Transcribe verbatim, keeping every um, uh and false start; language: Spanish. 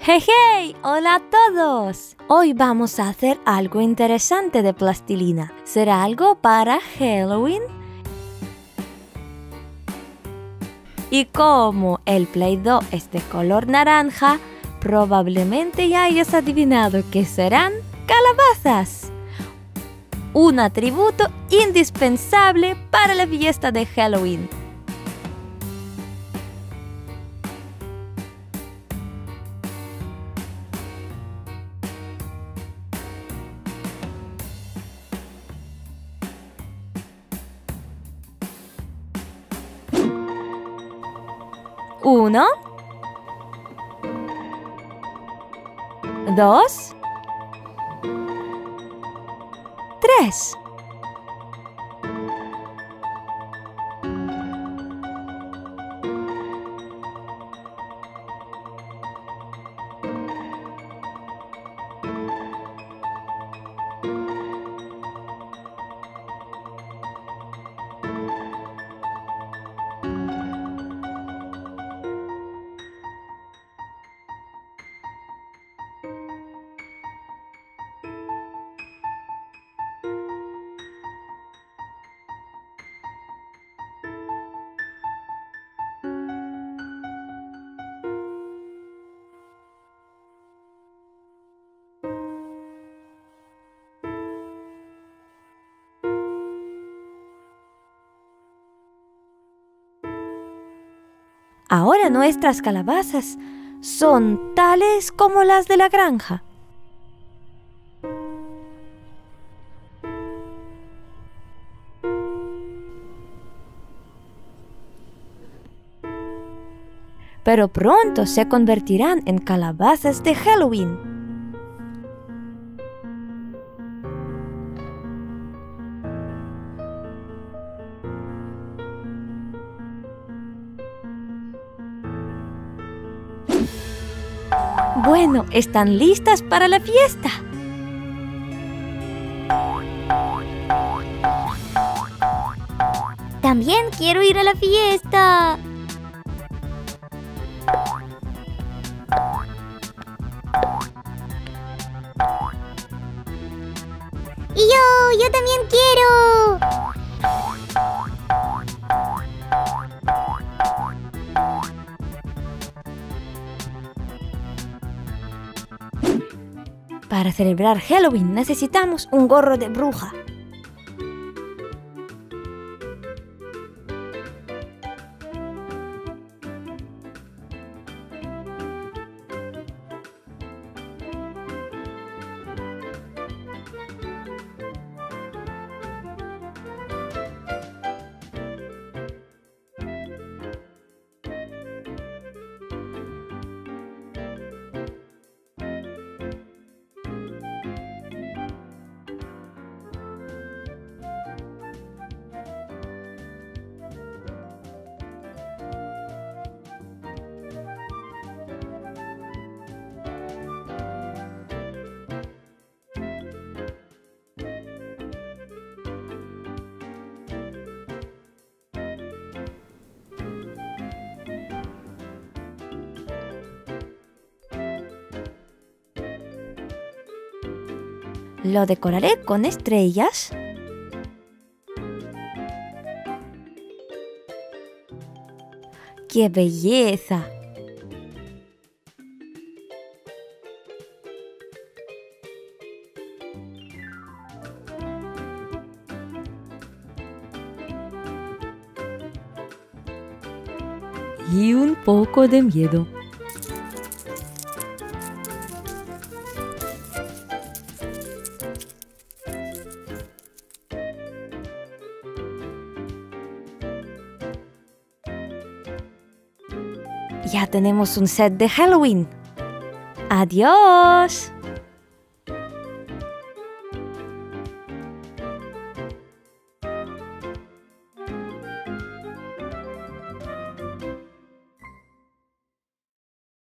¡Hey, hey! ¡Hola a todos! Hoy vamos a hacer algo interesante de plastilina. ¿Será algo para Halloween? Y como el Play-Doh es de color naranja, probablemente ya hayas adivinado que serán calabazas. Un atributo indispensable para la fiesta de Halloween. Uno, dos, tres. Ahora nuestras calabazas son tales como las de la granja. Pero pronto se convertirán en calabazas de Halloween. Bueno, ¿están listas para la fiesta? También quiero ir a la fiesta. Y yo, yo también quiero. Para celebrar Halloween necesitamos un gorro de bruja. Lo decoraré con estrellas. ¡Qué belleza! Y un poco de miedo. Ya tenemos un set de Halloween. ¡Adiós!